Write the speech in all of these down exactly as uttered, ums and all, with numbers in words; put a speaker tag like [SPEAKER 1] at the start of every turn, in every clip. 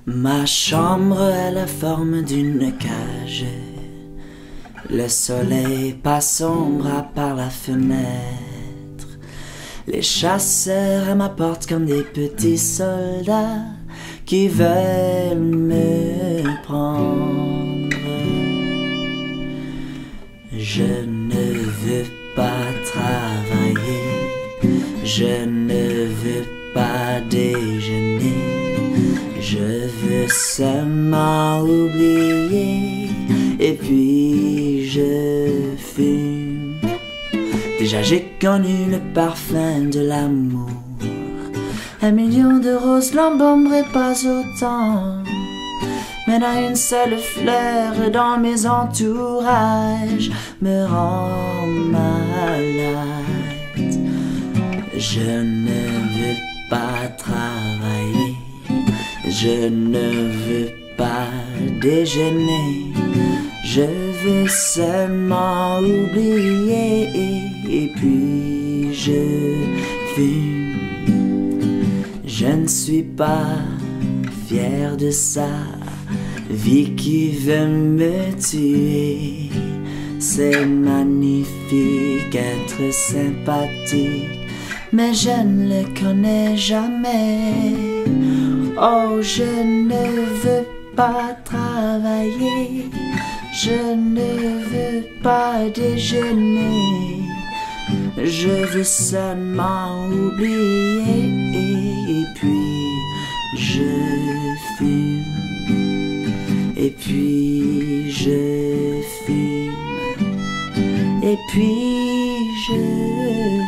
[SPEAKER 1] Ma chambre a la forme d'une cage. Le soleil passe sombre par la fenêtre. Les chasseurs à ma porte comme des petits soldats qui veulent me prendre. Je ne veux pas travailler, je ne veux pas déjeuner. Je veux seulement oublier et puis je fume. Déjà j'ai connu le parfum de l'amour. Un million de roses l'embaumerait pas autant. Maintenant une seule fleur dans mes entourages me rend malade. Je ne veux pas travailler, je ne veux pas déjeuner. Je veux seulement oublier et puis je fume. Je ne suis pas fier de ça, vie qui veut me tuer. C'est magnifique être sympathique, mais je ne le connais jamais. Oh, je ne veux pas travailler, je ne veux pas déjeuner. Je veux seulement oublier et puis je fume. Et puis je fume. Et puis je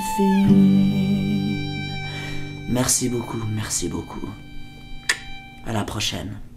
[SPEAKER 1] fume. Merci beaucoup, merci beaucoup. À la prochaine.